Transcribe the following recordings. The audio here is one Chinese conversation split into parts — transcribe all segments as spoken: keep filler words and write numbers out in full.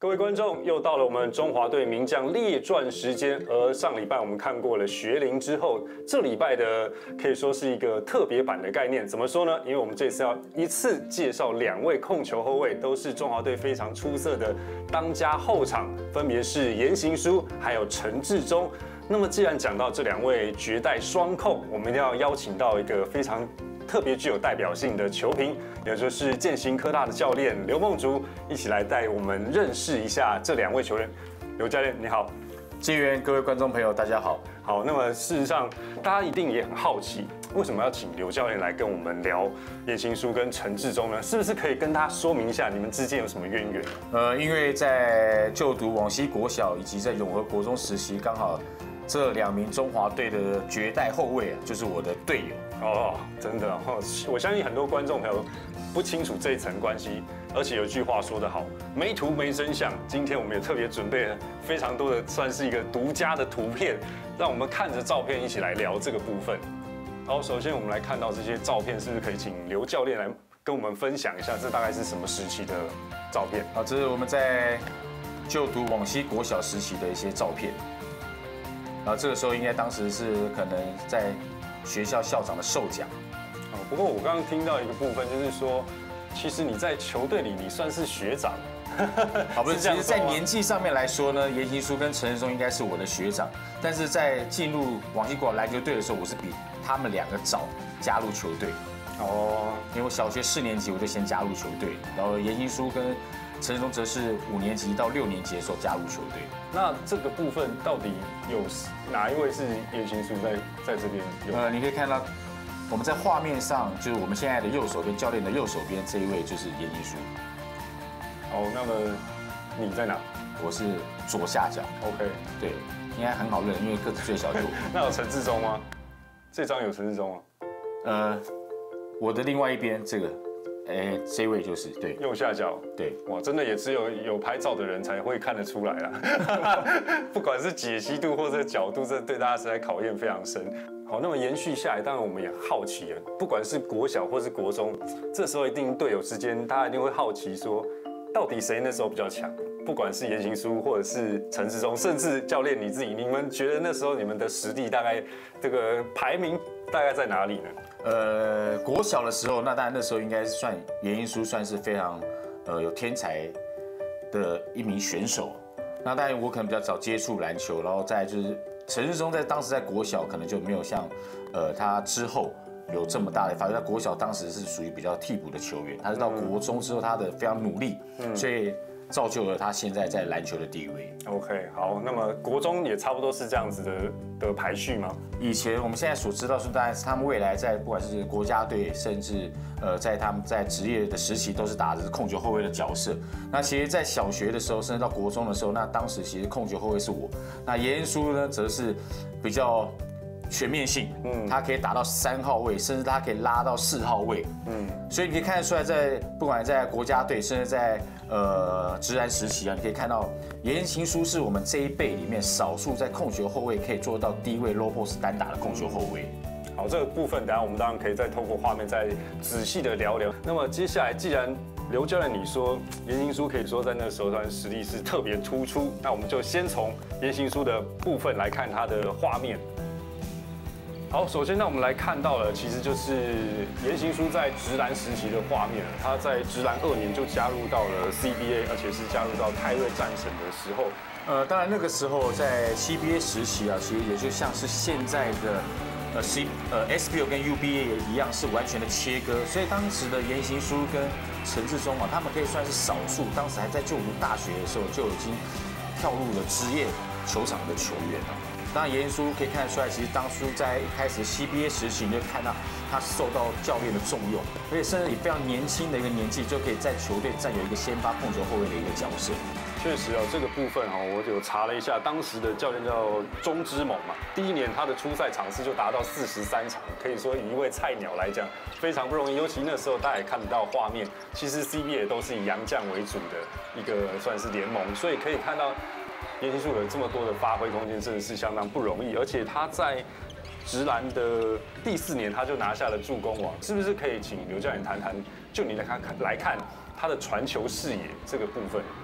各位观众，又到了我们中华队名将列传时间。而上礼拜我们看过了学龄之后，这礼拜的可以说是一个特别版的概念。怎么说呢？因为我们这次要一次介绍两位控球后卫，都是中华队非常出色的当家后场，分别是颜行书还有陈志忠。那么既然讲到这两位绝代双控，我们一定要邀请到一个非常特别具有代表性的球评，也就是健行科大的教练刘梦竹，一起来带我们认识一下这两位球员。刘教练你好， 建元，各位观众朋友大家好。 好，那么事实上大家一定也很好奇，为什么要请刘教练来跟我们聊颜行书跟陈志忠呢？是不是可以跟大家说明一下你们之间有什么渊源？ 呃，因为在就读往西国小以及在永和国中时期，刚好这两名中华队的绝代后卫啊，就是我的队友。 哦，真的哦，我相信很多观众朋友不清楚这一层关系，而且有句话说得好，没图没真相。今天我们也特别准备了非常多的，算是一个独家的图片，让我们看着照片一起来聊这个部分。好，首先我们来看到这些照片，是不是可以请刘教练来跟我们分享一下，这大概是什么时期的照片？ 好，这是我们在就读往西国小时期的一些照片。然后这个时候应该当时是可能在学校校长的授奖。 哦，不过我刚刚听到一个部分，就是说，其实你在球队里你算是学长。 好，不是，其实，在年纪上面来说呢，颜行书跟陈志忠应该是我的学长，但是在进入往西国小篮球队的时候，我是比他们两个早加入球队。哦，因为我小学四年级我就先加入球队，然后颜行书跟陈志忠则是五年级到六年级的时候加入球队。 那这个部分到底有哪一位是颜行书在在这边有？ 呃，你可以看到我们在画面上，就是我们现在的右手边教练的右手边这一位就是颜行书。 哦，那么你在哪？ 我是左下角。 OK， 对，应该很好认，因为个子最小就我。 那有陈志忠吗？这张有陈志忠吗？ 呃，我的另外一边这个。哎，这位就是对右下角， 对， 哇，真的也只有有拍照的人才会看得出来啦。不管是解析度或者角度，这对大家实在考验非常深。好，那么延续下来，当然我们也好奇了，不管是国小或是国中，这时候一定队友之间，大家一定会好奇说，到底谁那时候比较强？不管是颜行书或者是陈志忠，甚至教练你自己，你们觉得那时候你们的实力大概这个排名大概在哪里呢？ 呃，国小的时候，那当然那时候应该是算颜行书算是非常呃有天才的一名选手。那当然我可能比较早接触篮球，然后再就是陈志忠在当时在国小可能就没有像呃他之后有这么大的发挥。在国小当时是属于比较替补的球员，他是到国中之后他的非常努力，嗯、所以造就了他现在在篮球的地位。 OK， 好，那么国中也差不多是这样子的的排序吗？ 以前我们现在所知道是，当然是他们未来在不管是国家队，甚至呃在他们在职业的时期都是打的是控球后卫的角色。那其实，在小学的时候，甚至到国中的时候，那当时其实控球后卫是我。那颜行书呢，则是比较全面性，嗯，他可以打到三号位，甚至他可以拉到四号位，嗯，所以你可以看得出来在，在不管在国家队，甚至在呃职篮时期啊，你可以看到颜行书是我们这一辈里面少数在控球后卫可以做到低位 low post 单打的控球后卫。 好，这个部分等一下我们当然可以再透过画面再仔细的聊聊。那么接下来，既然刘教练你说颜行书可以说在那时候他实力是特别突出，那我们就先从颜行书的部分来看他的画面。好，首先呢，我们来看到了，其实就是颜行书在职篮时期的画面。他在职篮二年就加入到了 C B A， 而且是加入到泰瑞战神的时候。 呃，当然那个时候在 C B A 时期啊，其实也就像是现在的呃 C 呃 S B L 跟 U B A 也一样，是完全的切割。所以当时的颜行书跟陈志忠啊，他们可以算是少数，当时还在就读大学的时候就已经跳入了职业球场的球员啊。当然，颜行书可以看得出来，其实当初在一开始 C B A 时期，你就看到他受到教练的重用，而且甚至以非常年轻的一个年纪，就可以在球队占有一个先发控球后卫的一个角色。 确实哦，这个部分哦，我有查了一下，当时的教练叫钟之猛嘛，第一年他的出赛场次就达到四十三场，可以说以一位菜鸟来讲非常不容易。尤其那时候大家也看得到画面，其实 C B A 都是以洋将为主的一个算是联盟，所以可以看到颜行书有这么多的发挥空间，真的是相当不容易。而且他在职篮的第四年，他就拿下了助攻王，是不是可以请刘教练谈谈，就你来看来看他的传球视野这个部分？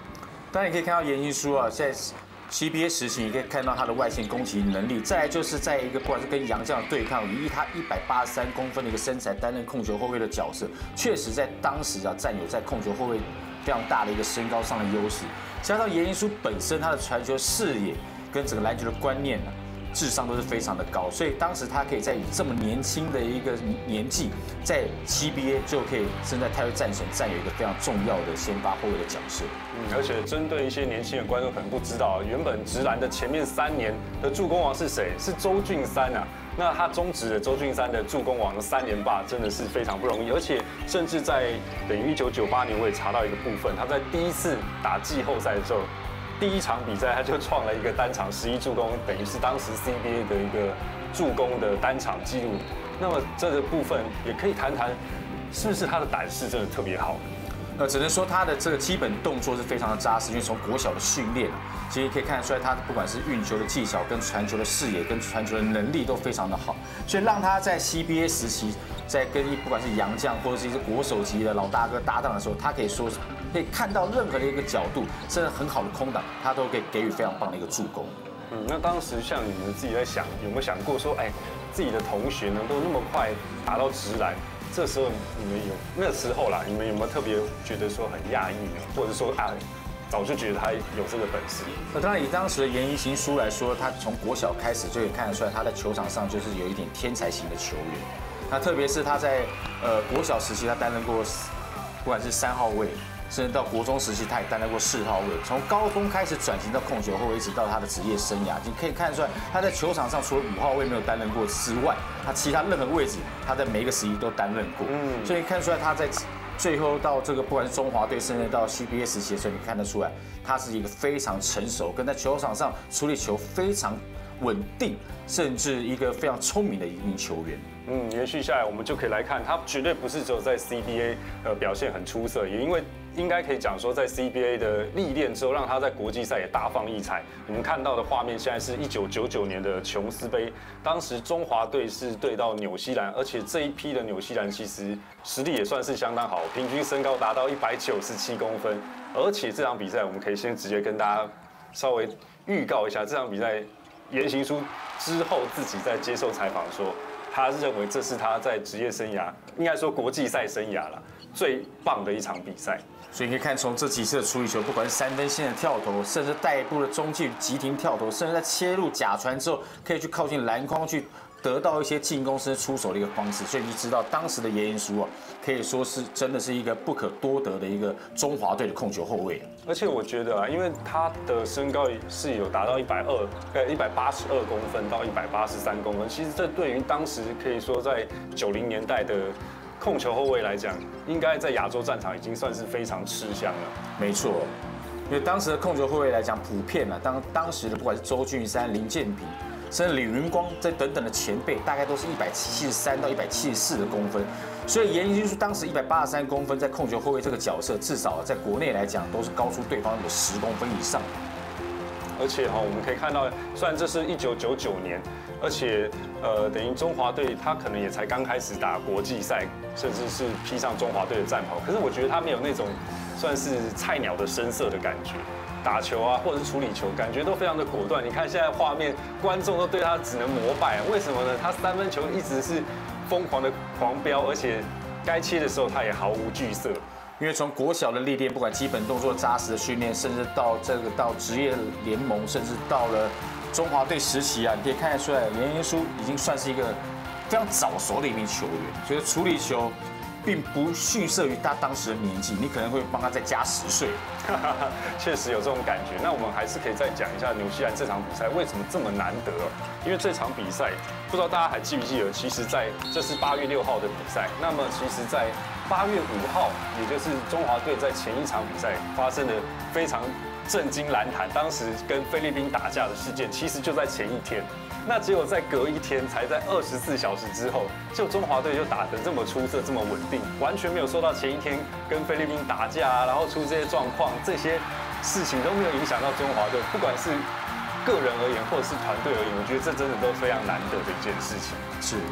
当然你可以看到严行书啊，在 C B A 时期，你可以看到他的外线攻击能力。再来就是在一个不管是跟洋将的对抗，以他一百八十三公分的一个身材担任控球后卫的角色，确实在当时啊占有在控球后卫非常大的一个身高上的优势。加上严行书本身他的传球视野跟整个篮球的观念呢、啊。 智商都是非常的高，所以当时他可以在以这么年轻的一个年纪，在 C B A 就可以身在太阳战神占有一个非常重要的先发后卫的角色。 嗯，而且针对一些年轻的观众可能不知道，原本职篮的前面三年的助攻王是谁？是周俊三啊。那他终止了周俊三的助攻王的三连霸，真的是非常不容易。而且甚至在等于一九九八年，我也查到一个部分，他在第一次打季后赛的时候。 第一场比赛，他就创了一个单场十一助攻，等于是当时 C B A 的一个助攻的单场纪录。那么这个部分也可以谈谈，是不是他的胆识真的特别好？ 呃，只能说他的这个基本动作是非常的扎实，因为从国小的训练啊，其实可以看得出来，他不管是运球的技巧、跟传球的视野、跟传球的能力都非常的好，所以让他在 C B A 时期，在跟不管是洋将或者是一些国手级的老大哥搭档的时候，他可以说是。 可以看到任何的一个角度，甚至很好的空档，他都可以给予非常棒的一个助攻。 嗯，那当时像你们自己在想，有没有想过说，哎，自己的同学能够那么快达到职篮？这时候你们有那时候啦，你们有没有特别觉得说很讶异呢？或者说啊，早就觉得他有这个本事？ 那当然，以当时的严行书来说，他从国小开始就可以看得出来，他在球场上就是有一点天才型的球员。那特别是他在呃国小时期，他担任过不管是三号位。 甚至到国中时期，他也担任过四号位。从高中开始转型到控球后卫，一直到他的职业生涯，你可以看得出来，他在球场上除了五号位没有担任过之外，他其他任何位置，他在每一个时期都担任过。嗯，所以看出来他在最后到这个不管是中华队，甚至到 C B A 时期的时候，你看得出来，他是一个非常成熟，跟在球场上处理球非常稳定，甚至一个非常聪明的一名球员。 嗯，延续下来，我们就可以来看，他绝对不是只有在 C B A 呃表现很出色，也因为应该可以讲说，在 C B A 的历练之后，让他在国际赛也大放异彩。我们看到的画面现在是一九九九年的琼斯杯，当时中华队是对到纽西兰，而且这一批的纽西兰其实实力也算是相当好，平均身高达到一百九十七公分，而且这场比赛我们可以先直接跟大家稍微预告一下，这场比赛严行书之后自己在接受采访说。 他认为这是他在职业生涯，应该说国际赛生涯了最棒的一场比赛。 所以你可以看从这几次的处理球，不管是三分线的跳投，甚至带步的中距急停跳投，甚至在切入假传之后，可以去靠近篮筐去得到一些进攻甚至出手的一个方式。所以你就知道当时的严行书啊，可以说是真的是一个不可多得的一个中华队的控球后卫。 而且我觉得啊，因为他的身高是有达到一百二，呃，一百八十二公分到一百八十三公分，其实这对于当时可以说在九零年代的控球后卫来讲，应该在亚洲战场已经算是非常吃香了。 没错，因为当时的控球后卫来讲，普遍啊，当当时的不管是周俊山、林建平，甚至李云光这等等的前辈，大概都是一百七十三到一百七十四的公分。 所以严行书当时一百八十三公分，在控球后卫这个角色，至少在国内来讲都是高出对方有十公分以上。 而且哈，我们可以看到，虽然这是一九九九年，而且呃，等于中华队他可能也才刚开始打国际赛，甚至是披上中华队的战袍。可是我觉得他没有那种算是菜鸟的生涩的感觉，打球啊，或者是处理球，感觉都非常的果断。你看现在画面，观众都对他只能膜拜，为什么呢？他三分球一直是疯狂的狂飙，而且该切的时候他也毫无惧色。 因为从国小的历练，不管基本动作扎实的训练，甚至到这个到职业联盟，甚至到了中华队时期啊，你可以看得出来，严行书已经算是一个非常早熟的一名球员，所以处理球并不逊色于他当时的年纪，你可能会帮他再加十岁。 确实有这种感觉。那我们还是可以再讲一下纽西兰这场比赛为什么这么难得？因为这场比赛，不知道大家还记不记得，其实在这是八月六号的比赛，那么其实在 八月五号，也就是中华队在前一场比赛发生的非常震惊篮坛，当时跟菲律宾打架的事件，其实就在前一天。那只有在隔一天，才在二十四小时之后，就中华队就打得这么出色，这么稳定，完全没有受到前一天跟菲律宾打架啊，然后出这些状况，这些事情都没有影响到中华队，不管是个人而言，或者是团队而言，我觉得这真的都非常难得的一件事情。 是。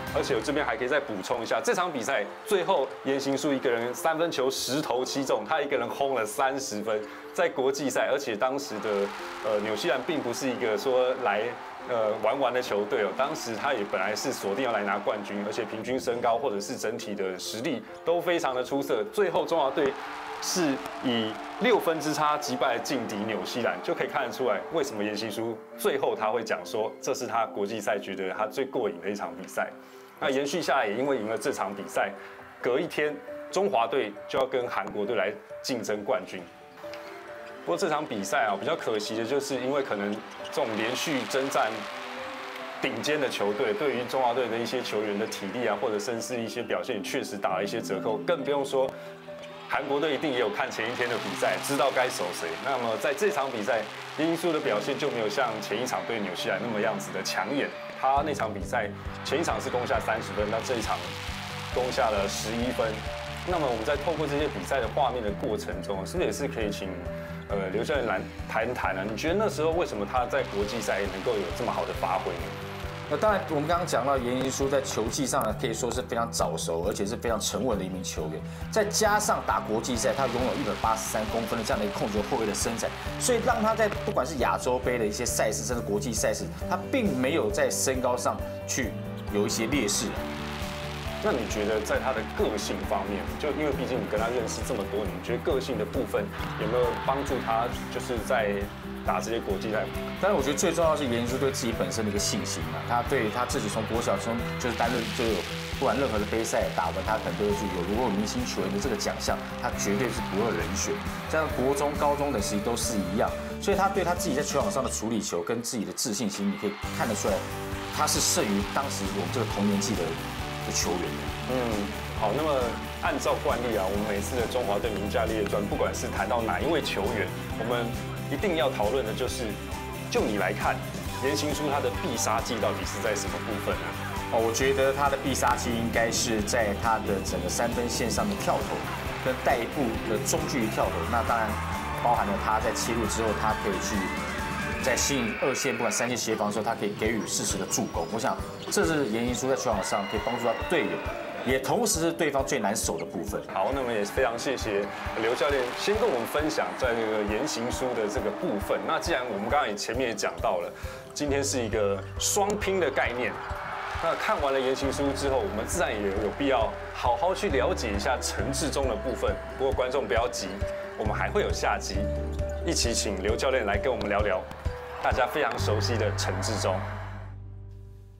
而且我这边还可以再补充一下，这场比赛最后严行书一个人三分球十投七中，他一个人轰了三十分，在国际赛，而且当时的呃纽西兰并不是一个说来呃玩玩的球队哦，当时他也本来是锁定要来拿冠军，而且平均身高或者是整体的实力都非常的出色，最后中华队是以六分之差击败劲敌纽西兰，就可以看得出来为什么严行书最后他会讲说，这是他国际赛觉得他最过瘾的一场比赛。那延续下来，也因为赢了这场比赛，隔一天中华队就要跟韩国队来竞争冠军。不过这场比赛啊，比较可惜的就是因为可能这种连续征战顶尖的球队，对于中华队的一些球员的体力啊，或者甚至一些表现，确实打了一些折扣，更不用说。韩国队一定也有看前一天的比赛，知道该守谁。那么在这场比赛，严行书的表现就没有像前一场对纽西兰那么样子的抢眼。他那场比赛前一场是攻下三十分，那这一场攻下了十一分。那么我们在透过这些比赛的画面的过程中，是不是也是可以请呃刘教练来谈谈呢？你觉得那时候为什么他在国际赛能够有这么好的发挥呢？ 那当然，我们刚刚讲到严行书在球技上呢，可以说是非常早熟，而且是非常沉稳的一名球员。再加上打国际赛，他拥有一百八十三公分的这样的一个控球后卫的身材，所以让他在不管是亚洲杯的一些赛事，甚至国际赛事，他并没有在身高上去有一些劣势。 那你觉得在他的个性方面，就因为毕竟你跟他认识这么多年，你觉得个性的部分有没有帮助他，就是在打这些国际赛？ 但是我觉得最重要的是严行书对自己本身的一个信心啊，他对他自己从国小中就是担任就有不管任何的杯赛打完，他可能都会去有如果有明星球员的这个奖项，他绝对是不二人选。这样国中、高中等时期都是一样，所以他对他自己在球场上的处理球跟自己的自信心，你可以看得出来，他是胜于当时我们这个同年纪的。的球员， 嗯，好，那么按照惯例啊，我们每次的中华队名将列传，不管是谈到哪一位球员，我们一定要讨论的就是，就你来看，严行书他的必杀技到底是在什么部分呢？ 哦，我觉得他的必杀技应该是在他的整个三分线上的跳投，跟带一步的中距离跳投，那当然包含了他在切入之后，他可以去。在吸引二线不管三线协防的时候，他可以给予适时的助攻。我想，这是严行书在球场上可以帮助到队友，也同时是对方最难守的部分。 好，那么也非常谢谢刘教练先跟我们分享在这个严行书的这个部分。那既然我们刚刚也前面也讲到了，今天是一个双拼的概念。那看完了严行书之后，我们自然也有必要好好去了解一下陈志忠的部分。不过观众不要急，我们还会有下集，一起请刘教练来跟我们聊聊。大家非常熟悉的陈志忠。